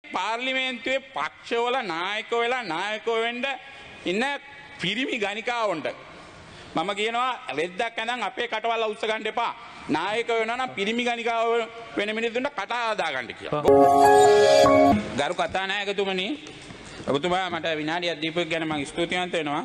පාර්ලිමේන්තුවේ පක්ෂවල නායකයෝ වෙලා නායකයෝ වෙන්න ඉන්න පිරිමි ගණිකාවොන්ට මම කියනවා රෙද්දක් ඇඳන් අපේ කටවල් අවුස්ස ගන්න එපා. නායකයෝ වෙනවා නම් පිරිමි ගණිකාව වෙන මිනිස්සුන්ට කට ආදා ගන්න කියලා. ගරු කතානායකතුමනි, ඔබතුමා මට විනාඩියක් දීපු ගැන මම ස්තුතිවන්ත වෙනවා.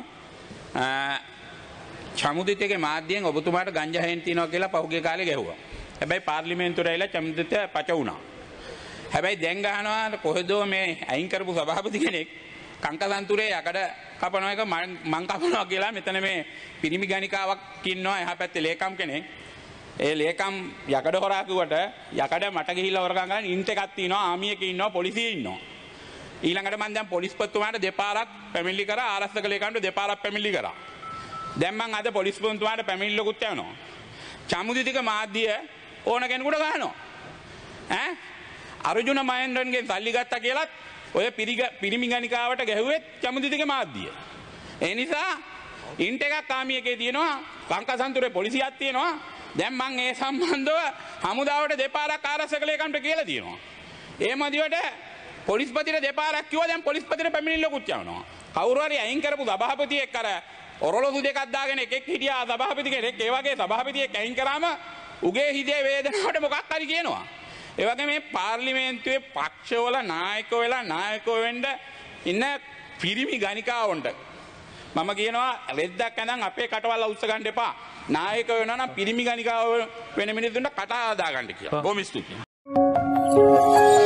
චමුදිතගේ මාධ්‍යයෙන් ඔබතුමාට ගංජා හේන් තියනවා කියලා පහුගිය කාලේ ගැහුවා. හැබැයි පාර්ලිමේන්තුවට ඇවිල්ලා චමුදිත පච වුණා. හැබැයි දැන් ගහනවා කොහෙදෝ මේ අයින් කරපු සභාපති කෙනෙක් කංකසන්තුරේ යකඩ කපනවා එක මං කපනවා කියලා මෙතන මේ පිරිමි ගණිකාවක් ඉන්නවා එහා පැත්තේ ලේකම් කෙනෙක්. ඒ ලේකම් යකඩ හොරා කිව්වට යකඩ මට ගිහිල්ලා හොරගම් ගන්න ඉන්ට් එකක් තියෙනවා, ආමිය එකේ ඉන්නවා, පොලිසියේ ඉන්නවා. ඊළඟට මම දැන් පොලිස්පතිතුමාට දෙපාරක් පැමිණිලි කරා, ආරක්ෂක ලේකම්ට දෙපාරක් පැමිණිලි කරා. දැන් මම අද පොලිස්පතිතුමාට පැමිණිල්ලකුත් යවනවා. චමුදිතික මාධ්‍ය ඕන කෙනෙකුට ගහනවා. අර්ජුන මහේන්ද්‍රන්ගෙන් සල්ලි ගත්තා කියලත් ඔය පිරිමි ගණිකාවට ගැහුවෙත් චමුදිතික මාධ්‍ය. ඒ නිසා ඉන්ට් එකක් ආමිය එකේ තියෙනවා, කංකසන්තුරේ පොලිසියක් තියෙනවා. දැන් මම ඒ සම්බන්ධව හමුදාවට දෙපාරක් ආරක්ෂක ලේකම්ට කියලා තියෙනවා. ඒ මදිවට පොලිස්පතිට දෙපාරක් කිව්වා, දැන් පොලිස්පතිට පැමිණිල්ලකුත් යවනවා. කවුරු හරි අයින් කරපු සභාපතියෙක් අර ඔරලොසු දෙකක් දාගෙන එකෙක් හිටියා සභාපති කෙනෙක්, ඒ වගේ සභාපතියෙක් අයින් කරාම උගේ හිතේ වේදනාවට මොකක් හරි කියනවා. ඒ වගේ මේ පාර්ලිමේන්තුවේ පක්ෂවල නායකයෝ වෙලා නායකයෝ වෙන්න ඉන්න පිරිමි ගණිකාවොන්ට මම කියනවා රෙද්දක් ඇඳන් අපේ කටවල් අවුස්ස ගන්න එපා. නායකයෝ වෙනවා නම් පිරිමි ගණිකාව වෙන මිනිස්සුන්ට කට ආදා ගන්න කියලා. බොහොම ස්තුතියි.